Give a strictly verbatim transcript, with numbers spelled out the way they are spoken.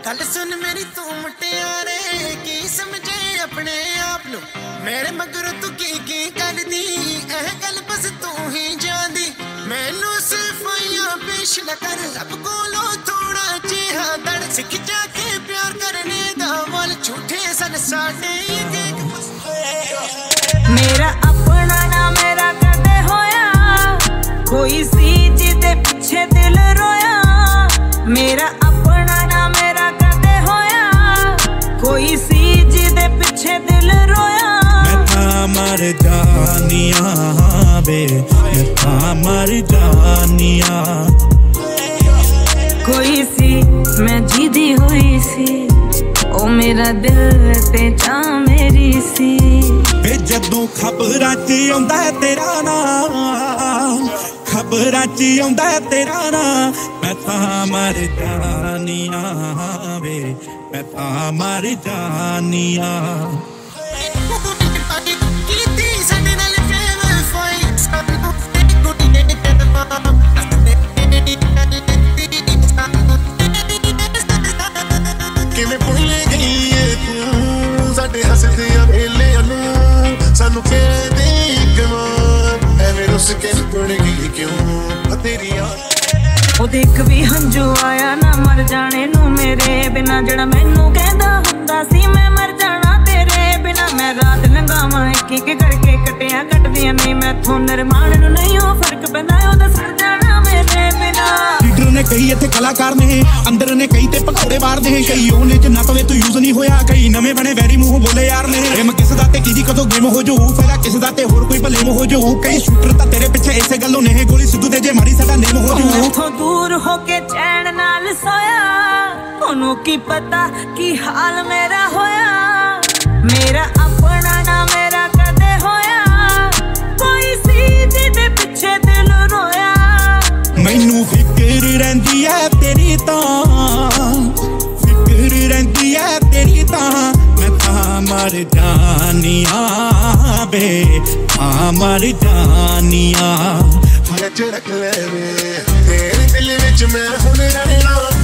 गल सुन मेरी तू मुटियारे की समझे अपने आप नु मेरे मगर तू की की कर दी एह गल बस तू ही जानदी मैनू सिफाइयां पेश न कर रब कोलो थोड़ा जिहा दड़ सिख जाके प्यार करने दा वल झूठे सन साडे मेरा अपना ना मेरा कदे होया कोई सी जिदे पीछे दिल रोया मेरा अपना ना मेरा कदे होया कोई सी जिदे पीछे दिल रोया मैं था मर जानिया बे मैं था मर जानिया कोई सी मैं जीदी हुई सी ओ मेरा दिल ते जा मेरी सी वे जदों खबरां च आउंदा तेरा नाम खबरां च आउंदा तेरा नाम मैं तां मर जानिया वे मैं तां मर जानिया किवें भुल गई है तू साडे हसदियां वेलियां नूं सानू कह दे इक बार एवें रुस के टुट गई क्यों तेरी याद ओ देख भी हंजू आया ना मर जाने नू मेरे बिना जड़ा मैनू कहंदा हुंदा सी मैं मर जाना तेरे बिना मैं रात लंघावां एक एक करके कटियां कटदियां नहीं मैथों निर्माण नू नहीं हो फर्क पैंदा ओदा सड़ जाना मेरे बिना लीडर ने कई इत्थे कलाकार ने अंदर ने कई ते पकौड़े मारदे हैं कई ओने च नत वे तू यूज नहीं होया कई नਵੇਂ बने वैरी मूंह बोले यार ने प्रेम किस दा ते किदी कदों गेम हो जाऊ फेरा किस दा ते होर कोई भलेम हो जाऊ कई शूटर ता तेरे पीछे ऐसे गल्लों ने गोली सिद्धू ते जे मारी साडा नेम हो जाऊ मैथों दूर होके चैन नाल सोया ओनू की पता की हाल मेरा होया मेरा अपना ना मेरा कदे होया कोई सी जिदे पीछे दिल रोया मैनू फिक्र रहिंदी है तेरी तां फिक्र रहिंदी है तेरी तां मैं तां मर जानिया बे तां मर जानिया झड़क ले तेरे दिल विच मैं हुण रहना